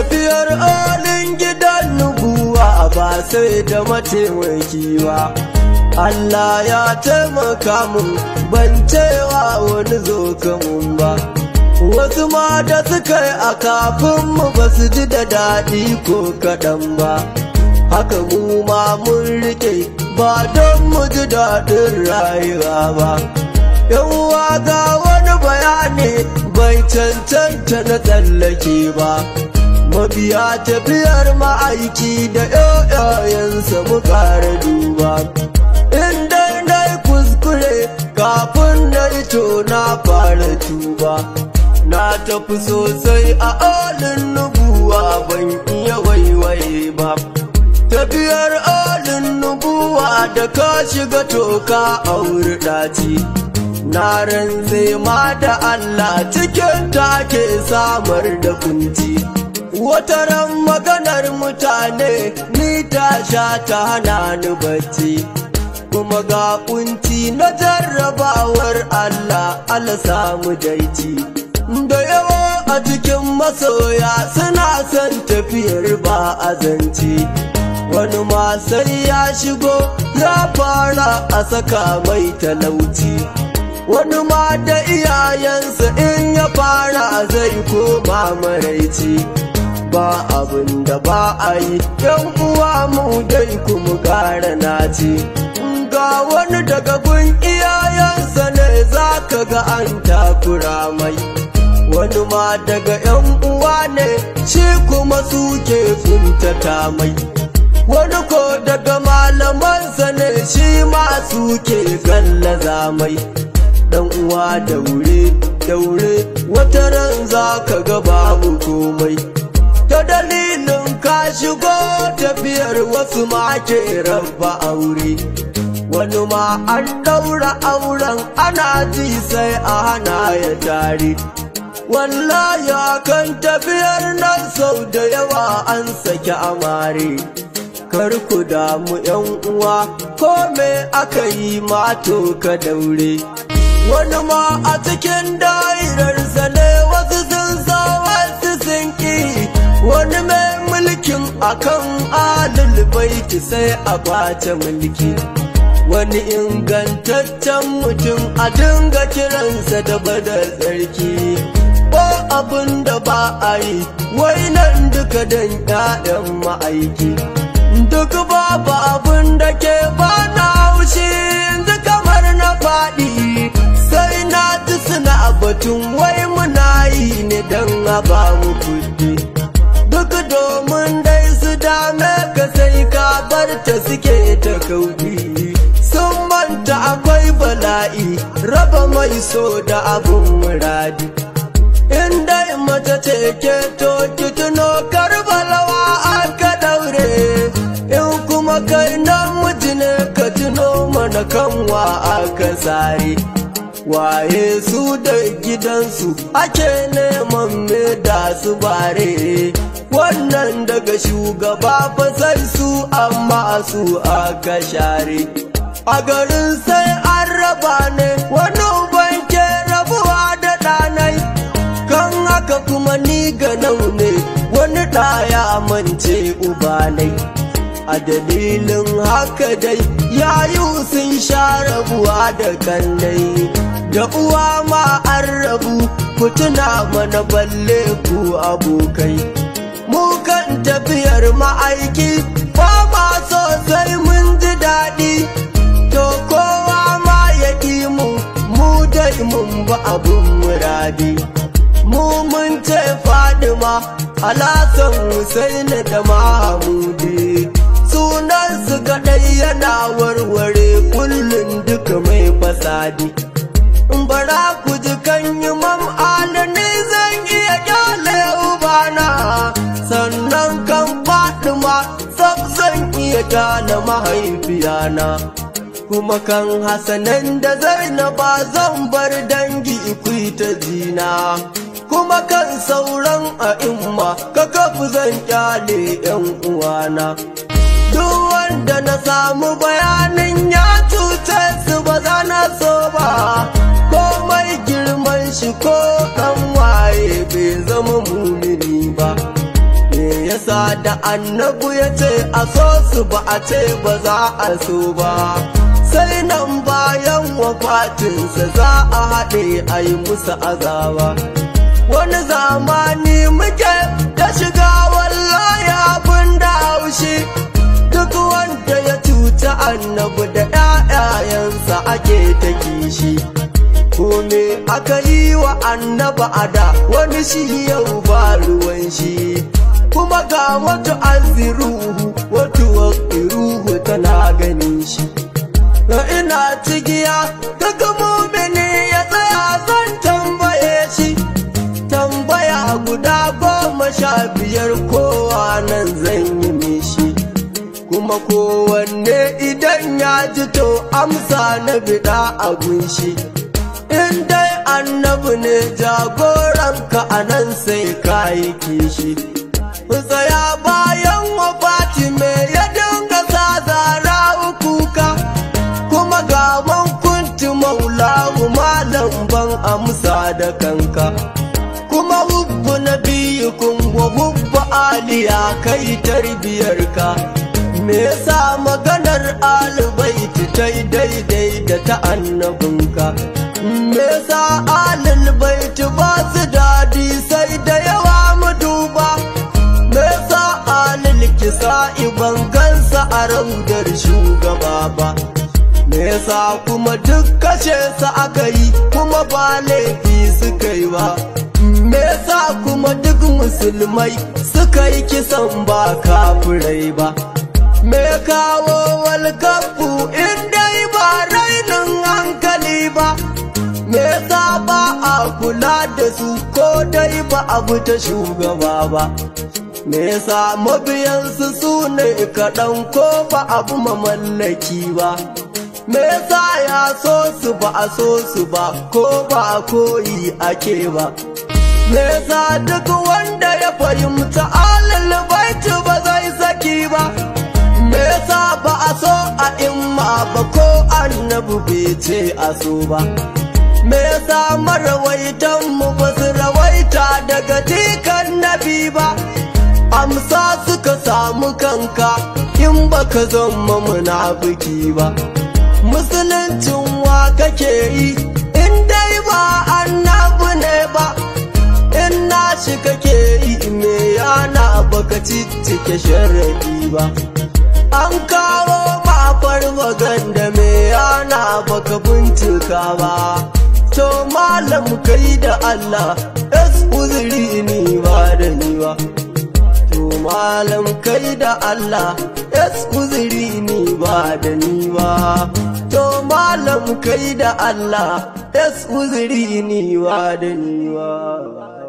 tafiyar olin gidan nubuwa ba sai da mataimaki ba. Allah ya taimaka mun ban cewa wani zo kamun ba. Wasu ma da suka yi a kafin mu ba su ji da daɗi ko kaɗan ba. Haka mu ma mun rike ba don mu ji daɗin rayuwa ba. Yawwa ga wani bayani bai cancanta na tsallake ba. Mabiya tafiyar ma'aiki da ƴaƴayensa mu ƙara duba. In dai na yi kuskure kafin na ito na fara tuba. Na tafi sosai a olin nubuwa ban iya waiwaye ba. Tafiyar olin nubuwa da ka shiga toka auri ɗaci. Na rantse ma da Allah cikin take samar da kunci. Wataran maganar mutane ni ta sha ta hana ni bacci. Kuma ga kunci na jarrabawar Allah samu daici. Da yawa a cikin masoya suna son tafiyar ba azanci. Wani ma sai ya shigo ya fara a saka mai talauci. Wani ma da iyayensa in ya fara zai koma maraici. Ba abin da ba a yi yan uwa mu dai kuma ƙara naci. Ga wani daga gun iyayensa ne za ka ga an takura mai. Wani ma daga yan uwa ne shi kuma suke kuntata mai. Wani ko daga malamansa ne shi ma suke gallaza mai. Dan uwa daure wata ran za ka ga babu komai. Ta dalilin ka shigo tafiyar wasu ma ke rabba aure. Wani ma an daura auren ana ji sai a hana ya tare. Wallahi kan tafiyar nan sau da yawa an saki amare. Kar ku damu yan uwa ko me aka yi mato ka daure. Wani ma a cikin dairarsa ne wasu sun sa wasu sun ƙi. Wani mai mulkin akan alul baiti sai a kwace mulki. Wani ingantaccen mutum a dinga kiransa da badar tsarki. Ko abin da ba a yi wai nan duka dan ƴaƴan ma'aiki. Duk babu abin da ke ba na haushi yanzu kamar na faɗi. Sai na ji suna batun wai muna yi ne don a ba mu kuɗi. Duk domin dai su dame ka sai ka bar ta suke ta kauɗi. Sun manta akwai bala'i raba mai so da abun muradi. In dai mace ce ke to ki tuno Karbalawa aka daure. In kuma kai namiji ne ka tuno mana kanwa aka sare. Waye su da gidansu ake neman me da su bare. Wannan daga shugaba fa sai su amma su aka share. A garin sai an raba ne wani uban ke rabuwa da ɗanai. Kan haka kuma ni ga ne wani ɗaya mance ubanai. A dalilin haka dai yayu sun sha rabuwa da kannai. Da uwa ma an rabu ku tuna mana balle ku abokai. Mu kan tafiyar ma'aiki ba ma sosai mun ji daɗi. To kowa ma ya ƙi mu dai mun ba abun muradi. Mu mun ce Fadima, Alhassan, Husaini da Mahamudi. Sunansu kaɗai yana warware kullum duka mai fasadi. Bara ku ji kan Imam Ali ni zan iya kyale ubana. Sannan kan Fatima sab zan iya kyale mahaifiyana. Kuma kan Hassanan da Zainaba zan bar dangi ku ta jina. Kuma kan sauran a'imma ka kafu zan kyale yan uwana. Duk wanda na samu bayanin ya cuce su ba za na so ba. Komai girman shi ko kan waye bai zama mumini ba. Allah da annabu ya ce a so su ba a ce ba za a so ba, sai nan bayan wafatinsa za a haɗe a yi musu azaba. Wani zamani muke da shiga wallahi abin da haushi, duk wanda ya cuta annabu da ƴaƴayensa ake ta kishi. Kome aka yi wa annaba a da wani shi yau ba ruwan shi, kuma ga wata aziruhu wata waƙiruhu tana ganin shi. Ina cigiya daga mumini ya tsaya zan tambaye shi, tambaya guda 15 kowa nan zan yi mishi, kuma kowanne idan ya ji to amsa na bida a gunshi. In dai annabi ne jagoranka a nan sai ka yi kishi. Tsaya bayan wafati me ya dinga sa zara kuka, kuma ga man kunti maulahu malam ban amsa da kanka, kuma hubbu nabiyukum wa hubbu aliya kai tarbiyarka. Me yasa maganar albaiti tai daidai da ta annabinka? Me yasa alil baiti ba su dadi sai da yawa mu duba? Me yasa alil kisa'i ban gansa a raudar shugaba ba? Me yasa kuma duk kashe sa aka yi kuma ba laifi suka yi ba? Me yasa kuma duk musulmai suka yi kisan ba kafirai ba? Me kawo walkafu in dai ba rainin hankali ba? Me yasa ba a kula da su ko dai ba abu ta shugaba ba? Me yasa mabiyansu su ne kaɗan ko ba abu mamallaki ba? Me yasa ya so su ba a so su ba ko ba a koyi ake ba? Me yasa duk wanda ya fahimta alal baiti ba zai saki ba? Me yasa ba a so a imma ba ko annabi bai ce a so ba? Me yasa marawaitan mu ba su rawaita daga tikan nabi ba? Amsa suka samu kanka in baka zama munafiki ba. Musuluncin wa kake yi in dai ba annabi ne ba? In nashi kake yi me yana baka ciccike sharadi ba? An kawo ma farfaganda me yana baka bincika ba? To malam kai da Allah es uzuri ni ba da ni ba. To malam kai da Allah es uzuri ni ba da ni ba. To malam kai da Allah es uzuri ni ba da ni ba.